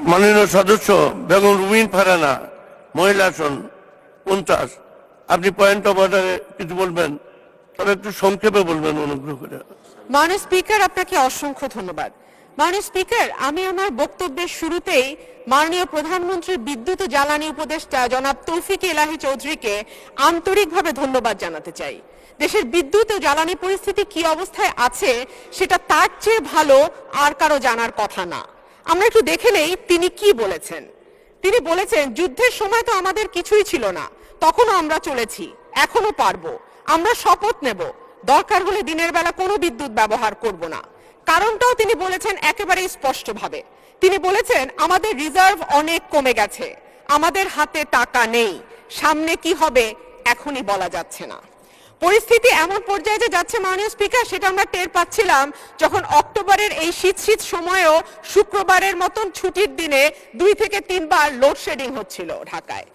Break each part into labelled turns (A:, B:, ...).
A: মাননীয় সদস্য বেগম রুমিন ফারহানা মহিলা আসন 50, আপনি পয়েন্ট অফ অর্ডারে কিছু বলবেন, তবে একটু সংক্ষেপে বলবেন অনুগ্রহ করে।
B: মাননীয় স্পিকার, আপনাকে অসংখ্য ধন্যবাদ। মাননীয় স্পিকার, আমি আমার বক্তব্যের শুরুতেই মাননীয় প্রধানমন্ত্রীর বিদ্যুৎ ও জ্বালানি উপদেষ্টা জনাব তৌফিক ইলাহি চৌধুরীকে আন্তরিকভাবে ধন্যবাদ জানাতে চাই। দেশের বিদ্যুৎ ও জ্বালানি পরিস্থিতি কি অবস্থায় আছে সেটা তার চেয়ে ভালো আর কারো জানার কথা না। আমরা একটু দেখে নেই তিনি কি বলেছেন। তিনি বলেছেন, যুদ্ধের সময় তো আমাদের কিছুই ছিল না, তখনও আমরা চলেছি, এখনো পারবো। আমরা শপথ নেব, দরকার হলে দিনের বেলা কোনো বিদ্যুৎ ব্যবহার করব না। কারণটাও তিনি বলেছেন একেবারে স্পষ্টভাবে। তিনি বলেছেন, আমাদের রিজার্ভ অনেক কমে গেছে, আমাদের হাতে টাকা নেই, সামনে কি হবে এখনই বলা যাচ্ছে না। পরিস্থিতি এমন পর্যায়ে যে যাচ্ছে মাননীয় স্পিকার, সেটা আমরা টের পাচ্ছিলাম যখন অক্টোবরের এই শীত সময়েও শুক্রবারের মতন ছুটির দিনে 2 থেকে 3 বার লোডশেডিং হচ্ছিল ঢাকায়।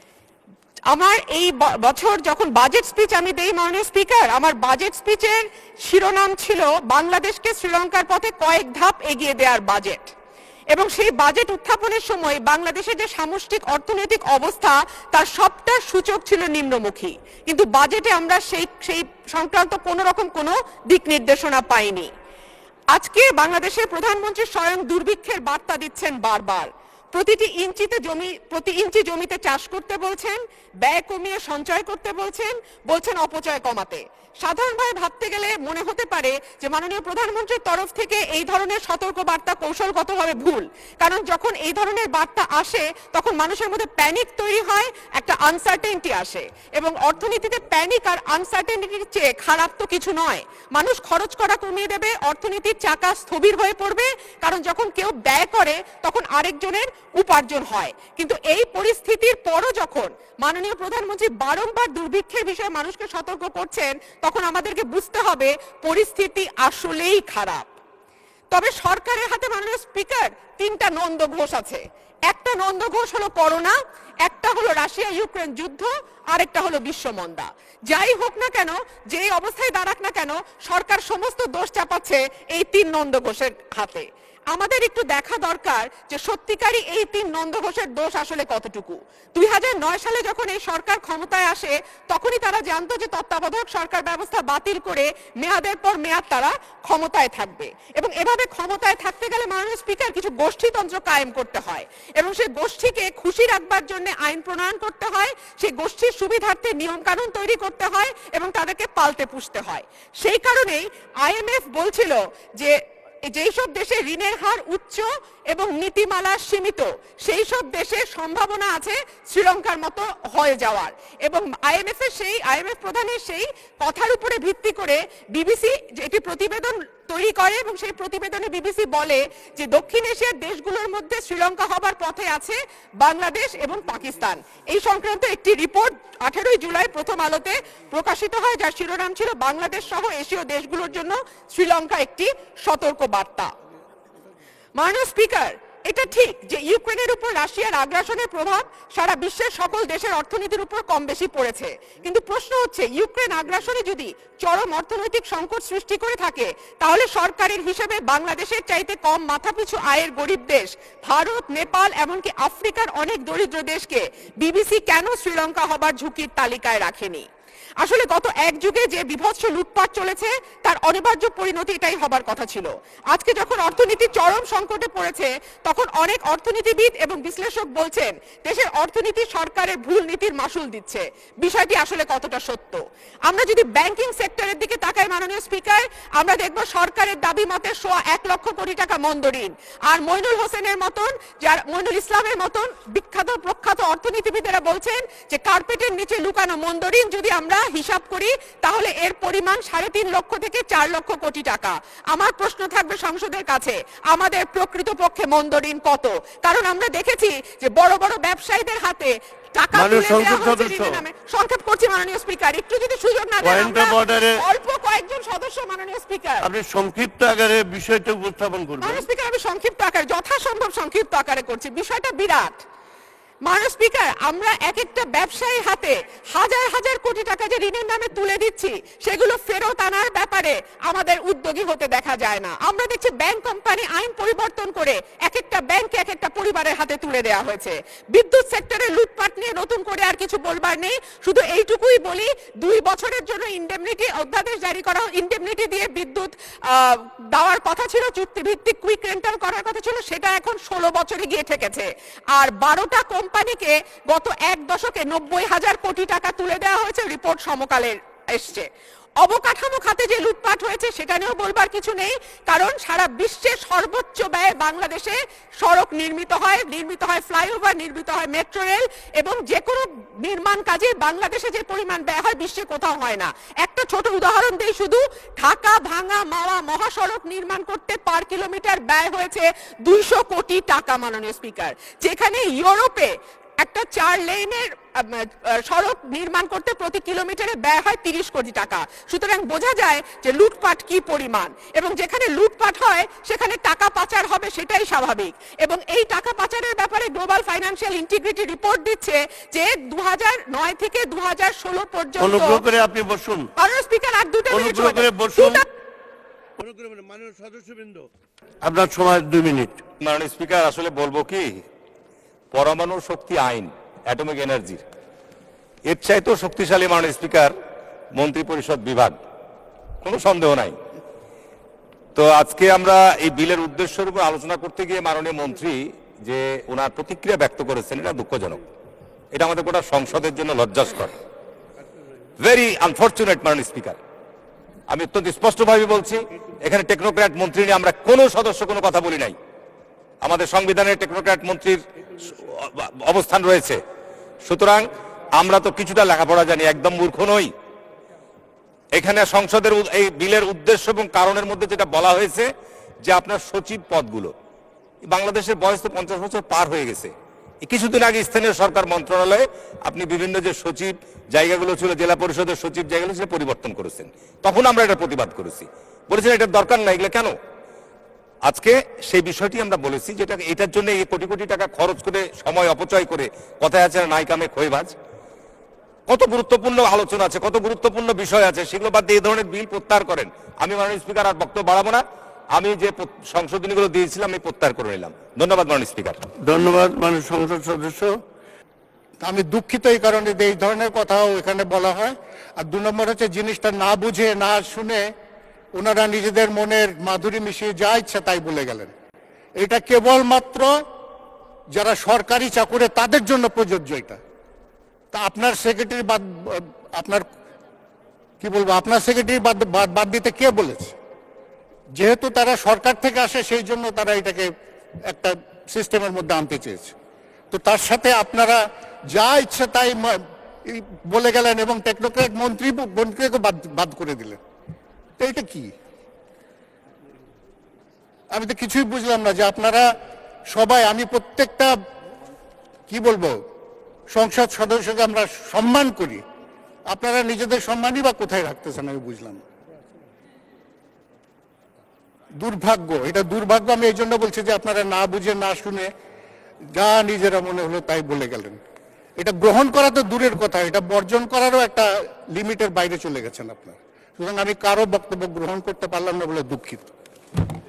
B: আমার এই বছর যখন বাজেট স্পিচ আমি দেই মাননীয় স্পিকার, আমার বাজেট স্পিচের শিরোনাম ছিল বাংলাদেশকে শ্রীলঙ্কার পথে কয়েক ধাপ এগিয়ে দেওয়ার বাজেট। এবং সেই বাজেট উত্থাপনের সময় বাংলাদেশের যে সামষ্টিক অর্থনৈতিক অবস্থা তার সবটা সূচক ছিল নিম্নমুখী, কিন্তু বাজেটে আমরা সেই সংক্রান্ত কোনো রকম কোনো দিক নির্দেশনা পাইনি। আজকে বাংলাদেশের প্রধানমন্ত্রী স্বয়ং দুর্ভিক্ষের বার্তা দিচ্ছেন বারবার। প্রতি ইঞ্চি জমিতে চাষ করতে বলছেন, ব্যয় কমিয়ে সঞ্চয় করতে বলছেন অপচয় কমাতে। সাধারণভাবে ভাবতে গেলে মনে হতে পারে যে মাননীয় প্রধানমন্ত্রীর তরফ থেকে এই ধরনের সতর্ক বার্তা কৌশলগতভাবে ভুল, কারণ যখন এই ধরনের বার্তা আসে তখন মানুষের মধ্যে প্যানিক তৈরি হয়, একটা আনসার্টেনটি আসে, এবং অর্থনীতিতে প্যানিক আর আনসার্টেনটির চেয়ে খারাপ তো কিছু নয়। মানুষ খরচ করা কমিয়ে দেবে, অর্থনীতির চাকা স্থবির হয়ে পড়বে, কারণ যখন কেউ ব্যয় করে তখন আরেকজনের উপার্জন হয়। কিন্তু এই পরিস্থিতির পরও যখন মাননীয় প্রধানমন্ত্রী বারংবার দুর্ভিক্ষের বিষয়ে মানুষকে সতর্ক করছেন, তখন আমাদেরকে বুঝতে হবে পরিস্থিতি আসলেই খারাপ। তবে সরকারের হাতে মাননীয় স্পিকার 3টা নন্দঘোষ আছে। একটা নন্দঘোষ হলো করোনা, একটা হলো রাশিয়া ইউক্রেন যুদ্ধ, আরেকটা হলো বিশ্বমন্দা। যাই হোক না কেন, যে অবস্থায় দাঁড়াক না কেন, সরকার সমস্ত দোষ চাপাচ্ছে এই 3 নন্দঘোষের হাতে। আমাদের একটু দেখা দরকার যে সত্যিকারই এই 3 নন্দঘোষের দোষ আসলে কতটুকু। 2009 সালে যখন এই সরকার ক্ষমতায় আসে তখনই তারা জানতো যে তত্ত্বাবধায়ক সরকার ব্যবস্থা বাতিল করে মেয়াদের পর মেয়াদ তারা ক্ষমতায় থাকবে, এবং এভাবে ক্ষমতায় থাকতে গেলে মাননীয় স্পিকার কিছু গোষ্ঠীতন্ত্র কায়েম করতে হয়, এবং সেই গোষ্ঠীকে খুশি রাখবার জন্য আইন প্রণয়ন করতে হয়, সেই গোষ্ঠীর সুবিধার্থে নিয়ম কানুন তৈরি করতে হয়, এবং তাদেরকে পাল্টে পুষতে হয়। সেই কারণেই IMF বলছিল যে যেই সব দেশে ঋণের হার উচ্চ এবং নীতিমালা সীমিত, সেই সব দেশের সম্ভাবনা আছে শ্রীলঙ্কার মতো হয়ে যাওয়ার। এবং IMF প্রধানের সেই কথার উপরে ভিত্তি করে বিবিসি একটি প্রতিবেদন তৈরি করে, এবং সেই প্রতিবেদনে বিবিসি বলে যে দক্ষিণ এশিয়ার দেশগুলোর মধ্যে শ্রীলঙ্কা হবার পথে আছে বাংলাদেশ এবং পাকিস্তান। এই সংক্রান্ত একটি রিপোর্ট 18 জুলাই প্রথম আলোতে প্রকাশিত হয়, যার শিরোনাম ছিল বাংলাদেশ সহ এশীয় দেশগুলোর জন্য শ্রীলঙ্কা একটি সতর্ক বার্তা। মাননীয় স্পিকার, এটা ঠিক যে ইউক্রেনের উপর রাশিয়ার আগ্রাসনের প্রভাব সারা বিশ্বের সকল দেশের অর্থনীতির উপর কম বেশি পড়েছে, কিন্তু প্রশ্ন হচ্ছে ইউক্রেন আগ্রাসনে যদি চরম অর্থনৈতিক সংকট সৃষ্টি করে থাকে, তাহলে সরকারের হিসেবে বাংলাদেশের চাইতে কম মাথাপিছু আয়ের গরিব দেশ ভারত, নেপাল, এমনকি আফ্রিকার অনেক দরিদ্র দেশকে বিবিসি কেন শ্রীলঙ্কা হবার ঝুঁকির তালিকায় রাখেনি? আসলে গত এক যুগে যে বিভৎস লুটপাট চলেছে তার অনিবার্য পরিণতি এটাই হবার কথা ছিল। আজকে যখন অর্থনীতি চরম সংকটে পড়েছে, তখন অনেক অর্থনীতিবিদ এবং বিশ্লেষক বলছেন দেশের অর্থনীতি সরকারের ভুল নীতির মাসুল দিচ্ছে। বিষয়টি আসলে কতটা সত্য? আমরা যদি ব্যাংকিং সেক্টরের দিকে তাকাই মাননীয় স্পিকার, আমরা দেখব সরকারের দাবি মতে 1.25 লক্ষ কোটি টাকা মন্দ ঋণ, আর মইনুল ইসলামের মতন বিখ্যাত প্রখ্যাত অর্থনীতিবিদেরা বলছেন যে কার্পেটের নিচে লুকানো মন্দ ঋণ যদি আমরা হিসাব করি তাহলে এর পরিমাণ 3.5 লক্ষ থেকে 4 লক্ষ কোটি টাকা। আমার প্রশ্ন থাকবে সংসদের কাছে, আমাদের প্রকৃতপক্ষে মন্দ ঋণ কত? কারণ আমরা দেখেছি যে বড় বড় ব্যবসায়ীদের হাতে টাকা তুলে দেওয়া হচ্ছে ঋণের নামে। সংক্ষেপ করছি মাননীয় স্পিকার, একটু যদি সুযোগ না দেন, অল্প কয়েকজন সদস্য মাননীয় স্পিকার,
A: আপনি সংক্ষিপ্ত আকারে বিষয়টা উপস্থাপন করবেন।
B: মাননীয় স্পিকার, আমি সংক্ষিপ্ত আকারে যথাসম্ভব সংক্ষিপ্ত আকারে করছি। বিষয়টা বিরাট। মাননীয় স্পিকার, আমরা এক একটা ব্যবসায়ীর হাতে হাজার হাজার কোটি টাকা যে ঋণের নামে তুলে দিচ্ছি, সেগুলো ফেরত আনার ব্যাপারে আমাদের উদ্যোগী হতে দেখা যায় না। আমরা দেখছি ব্যাংক কোম্পানি আইন পরিবর্তন করে এক একটা ব্যাংকে এক একটা পরিবারের হাতে তুলে দেওয়া হয়েছে। বিদ্যুৎ সেক্টরে লুটপাট নিয়ে নতুন করে আর কিছু বলবার নেই, শুধু এইটুকুই বলি 2 বছরের জন্য ইন্ডেমনিটি অধ্যাদেশ জারি করা, ইন্ডেমনিটি দিয়ে বিদ্যুৎ দেওয়ার কথা ছিল, চুক্তি ভিত্তিক কুইক রেন্টাল করার কথা ছিল, সেটা এখন 16 বছরে গিয়ে ঠেকেছে। আর 12টা কোম্পানিকে গত 1 দশকে 90,000 কোটি টাকা তুলে দেওয়া হয়েছে, রিপোর্ট সমকালের এসছে। অবকাঠামো খাতে যে লুটপাট হয়েছে সেটা নিয়েও বলবার কিছু নেই, কারণ সারা বিশ্বে সর্বোচ্চ ব্যয়ে বাংলাদেশে সড়ক নির্মিত হয় ফ্লাইওভার, নির্মিত হয় মেট্রো রেল, এবং যে কোনো নির্মাণ কাজে বাংলাদেশে যে পরিমাণ ব্যয় হয় বিশ্বে কোথাও হয় না। একটা ছোট উদাহরণ দেই, শুধু ঢাকা ভাঙা মাওয়া মহাসড়ক নির্মাণ করতে পার কিলোমিটার ব্যয় হয়েছে 200 কোটি টাকা মাননীয় স্পিকার, যেখানে ইউরোপে একটা 4 লেনের সড়ক নির্মাণ করতে প্রতি কিলোমিটারে ব্যয় হয় 30 কোটি টাকা। সুতরাং বোঝা যায় যে লুটপাট কি পরিমাণ, এবং যেখানে লুটপাট হয় সেখানে টাকা পাচার হবে, সেটাই স্বাভাবিক। এবং এই টাকা পাচারের ব্যাপারে গ্লোবাল ফাইন্যান্সিয়াল ইন্টিগ্রিটি রিপোর্ট দিচ্ছে যে 2009 থেকে 2016 পর্যন্ত।
A: অনুগ্রহ করে আপনি বসুন।
B: মাননীয় স্পিকার, আর 2টা মিনিট
A: অনুগ্রহ করে বসুন। মাননীয় সদস্যবৃন্দ, আপনার সময় 2 মিনিট।
C: মাননীয় স্পিকার, আসলে বলবো কি, পরমাণু শক্তি আইন, অ্যাটমিক এনার্জি, এর চাইতেও শক্তিশালী মাননীয় স্পিকার মন্ত্রী পরিষদ বিভাগ, কোনো সন্দেহ নাই। তো আজকে আমরা এই বিলের উদ্দেশ্যের উপর আলোচনা করতে গিয়ে মাননীয় মন্ত্রী যে ওনার প্রতিক্রিয়া ব্যক্ত করেছেন, এটা দুঃখজনক। এটা আমাদের গোটা সংসদের জন্য লজ্জাস্কর, ভেরি আনফর্চুনেট মাননীয় স্পিকার। আমি অত্যন্ত স্পষ্টভাবে বলছি, এখানে টেকনোক্র্যাট মন্ত্রী নিয়ে আমরা কোনো সদস্য কোনো কথা বলি নাই। আমাদের সংবিধানের টেকনোক্র্যাট মন্ত্রীর অবস্থান রয়েছে, সুতরাং আমরা তো কিছুটা লেখাপড়া জানি, একদম মূর্খ নই। এখানে সংসদের এই বিলের উদ্দেশ্য এবং কারণের মধ্যে যেটা বলা হয়েছে যে আপনার সচিব পদগুলো, বাংলাদেশের বয়স তো 50 বছর পার হয়ে গেছে। কিছুদিন আগে স্থানীয় সরকার মন্ত্রণালয়ে আপনি বিভিন্ন যে সচিব জায়গাগুলো ছিল, জেলা পরিষদের সচিব জায়গাগুলো ছিল, পরিবর্তন করেছেন। তখন আমরা এটা প্রতিবাদ করেছি, বলেছিলাম এটার দরকার নাই, এগুলো কেন। আজকে সেই বিষয়টি আমরা বলেছি, যেটা এটার জন্য এই কোটি কোটি টাকা খরচ করে, সময় অপচয় করে, কথায় আছে নাই কামে খইবাজ, কত গুরুত্বপূর্ণ আলোচনা আছে, কত গুরুত্বপূর্ণ বিষয় আছে, সেগুলো বাদ দিয়ে এই ধরনের বিল প্রত্যাহার করেন। আমি মাননীয় স্পিকার আর বক্তব্য বাড়াবো না, আমি যে সংশোধনীগুলো দিয়েছিলাম আমি প্রত্যাহার করে নিলাম। ধন্যবাদ মাননীয় স্পিকার।
A: ধন্যবাদ মাননীয় সংসদ সদস্য।
D: আমি দুঃখিত এই কারণে যে এই ধরনের কথাও এখানে বলা হয়। আর 2 নম্বর হচ্ছে, জিনিসটা না বুঝে না শুনে ওনারা নিজেদের মনের মাধুরী মিশিয়ে যা ইচ্ছা তাই বলে গেলেন। এটা কেবলমাত্র যারা সরকারি চাকুরে তাদের জন্য প্রযোজ্য। এটা তা আপনার সেক্রেটারি আপনার কি বলবো, আপনার সেক্রেটারি বাদ দিতে কে বলেছে? যেহেতু তারা সরকার থেকে আসে, সেই জন্য তারা এটাকে একটা সিস্টেমের মধ্যে আনতে চেয়েছে। তো তার সাথে আপনারা যা ইচ্ছা তাই বলে গেলেন এবং টেকনোক্র্যাট মন্ত্রীকে বাদ করে দিলেন। তো এটা কি? আমি তো কিছুই বুঝলাম না যে আপনারা সবাই, আমি প্রত্যেকটা কি বলবো সংসদ সদস্যকে আমরা সম্মান করি, আপনারা নিজেদের সম্মানই বা কোথায় রাখতেছেন আমি বুঝলাম। দুর্ভাগ্য, এটা দুর্ভাগ্য। আমি এই জন্য বলছি যে আপনারা না বুঝে না শুনে যা নিজেরা মনে হলো তাই বলে গেলেন। এটা গ্রহণ করা তো দূরের কথা, এটা বর্জন করারও একটা লিমিটের বাইরে চলে গেছেন আপনারা। সুতরাং আমি কারো বক্তব্য গ্রহণ করতে পারলাম না বলে দুঃখিত।